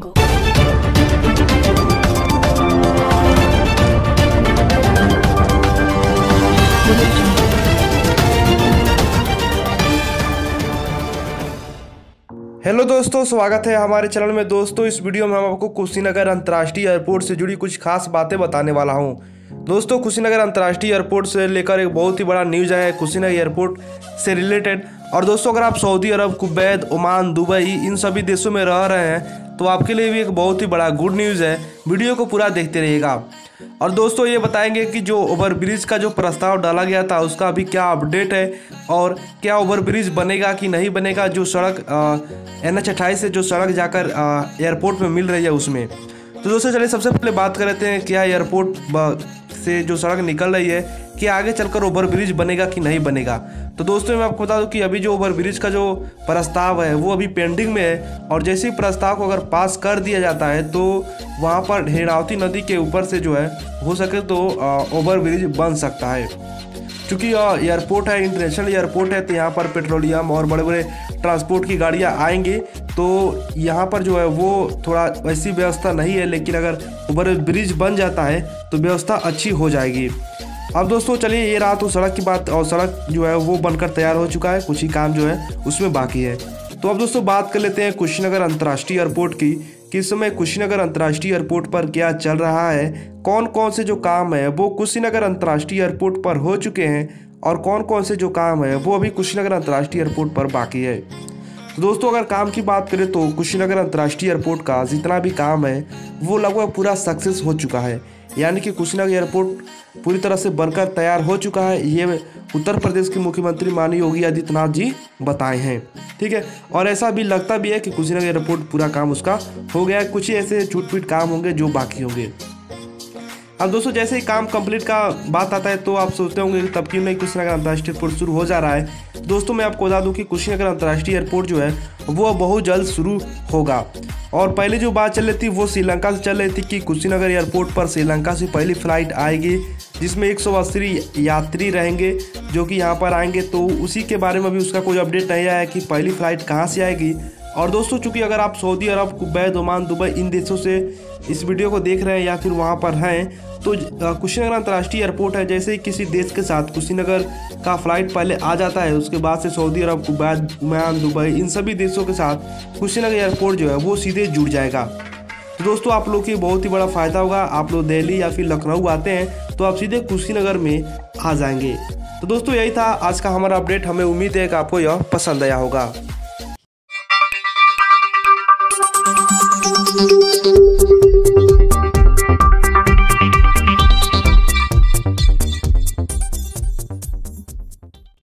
Go. Hello दोस्तों, स्वागत है हमारे चैनल में। दोस्तों, इस वीडियो में हम आपको कुशीनगर अंतर्राष्ट्रीय एयरपोर्ट से जुड़ी कुछ खास बातें बताने वाला हूं। दोस्तों, कुशीनगर अंतर्राष्ट्रीय एयरपोर्ट से लेकर एक बहुत ही बड़ा न्यूज़ है कुशीनगर एयरपोर्ट से रिलेटेड। और दोस्तों, अगर आप Saudi Arab, Kuwait, Oman, Dubai इन सभी देशों में रह रहे हैं तो आपके लिए भी एक बहुत ही बड़ा गुड न्यूज़ है। वीडियो को पूरा देखते रहिएगा। और दोस्तों, ये बताएंगे कि जो ओवरब्रिज का जो प्रस्ताव डाला गया था उसका अभी क्या अपडेट है और क्या ओवरब्रिज बनेगा कि नहीं बनेगा। जो सड़क NH28 से जो सड़क जाकर एयरपोर्ट में मिल रही है उसमें। तो दोस्तों, चलिए सबसे पहले बात कर लेते हैं क्या एयरपोर्ट से जो सड़क निकल रही है कि आगे चलकर ओवरब्रिज बनेगा कि नहीं बनेगा। तो दोस्तों, मैं आपको बता दूं कि अभी जो ओवरब्रिज का जो प्रस्ताव है वो अभी पेंडिंग में है। और जैसे ही प्रस्ताव को अगर पास कर दिया जाता है तो वहाँ पर हेड़ावती नदी के ऊपर से जो है हो सके तो ओवरब्रिज बन सकता है। क्योंकि एयरपोर्ट है, इंटरनेशनल एयरपोर्ट है, तो यहाँ पर पेट्रोलियम और बड़े बड़े ट्रांसपोर्ट की गाड़ियाँ आएंगी। तो यहाँ पर जो है वो थोड़ा वैसी व्यवस्था नहीं है, लेकिन अगर ओवरब्रिज बन जाता है तो व्यवस्था अच्छी हो जाएगी। अब दोस्तों, चलिए ये रहा तो सड़क की बात। और सड़क जो है वो बनकर तैयार हो चुका है, कुछ ही काम जो है उसमें बाकी है। तो अब दोस्तों बात कर लेते हैं कुशीनगर अंतर्राष्ट्रीय एयरपोर्ट की कि इस समय कुशीनगर अंतर्राष्ट्रीय एयरपोर्ट पर क्या चल रहा है, कौन कौन से जो काम है वो कुशीनगर अंतर्राष्ट्रीय एयरपोर्ट पर हो चुके हैं और कौन कौन से जो काम है वो अभी कुशीनगर अंतर्राष्ट्रीय एयरपोर्ट पर बाकी है। तो दोस्तों, अगर काम की बात करें तो कुशीनगर अंतर्राष्ट्रीय एयरपोर्ट का जितना भी काम है वो लगभग पूरा सक्सेस हो चुका है। यानी कि कुशीनगर एयरपोर्ट पूरी तरह से बनकर तैयार हो चुका है। ये उत्तर प्रदेश के मुख्यमंत्री माननीय योगी आदित्यनाथ जी बताए हैं। ठीक है, और ऐसा भी लगता भी है कि कुशीनगर एयरपोर्ट पूरा काम उसका हो गया है। कुछ ही ऐसे छूट-फूट काम होंगे जो बाकी होंगे। अब दोस्तों, जैसे ही काम कंप्लीट का बात आता है तो आप सोचते होंगे कि तब क्यों नहीं कुशीनगर अंतर्राष्ट्रीय एयरपोर्ट शुरू हो जा रहा है। दोस्तों, मैं आपको बता दूं कि कुशीनगर अंतर्राष्ट्रीय एयरपोर्ट जो है वो बहुत जल्द शुरू होगा। और पहले जो बात चल रही थी वो श्रीलंका से चल रही थी कि कुशीनगर एयरपोर्ट पर श्रीलंका से पहली फ़्लाइट आएगी जिसमें 180 यात्री रहेंगे जो कि यहाँ पर आएंगे। तो उसी के बारे में भी उसका कोई अपडेट नहीं आया है कि पहली फ़्लाइट कहाँ से आएगी। और दोस्तों, चूँकि अगर आप Saudi Arab, Kuwait, Oman, Dubai इन देशों से इस वीडियो को देख रहे हैं या फिर वहाँ पर हैं तो कुशीनगर अंतर्राष्ट्रीय एयरपोर्ट है। जैसे ही किसी देश के साथ कुशीनगर का फ़्लाइट पहले आ जाता है उसके बाद से Saudi Arab, Kuwait, Oman, Dubai इन सभी देशों के साथ कुशीनगर एयरपोर्ट जो है वो सीधे जुड़ जाएगा। तो दोस्तों, आप लोग की बहुत ही बड़ा फ़ायदा होगा। आप लोग दिल्ली या फिर लखनऊ आते हैं तो आप सीधे कुशीनगर में आ जाएंगे। तो दोस्तों, यही था आज का हमारा अपडेट। हमें उम्मीद है कि आपको यह पसंद आया होगा।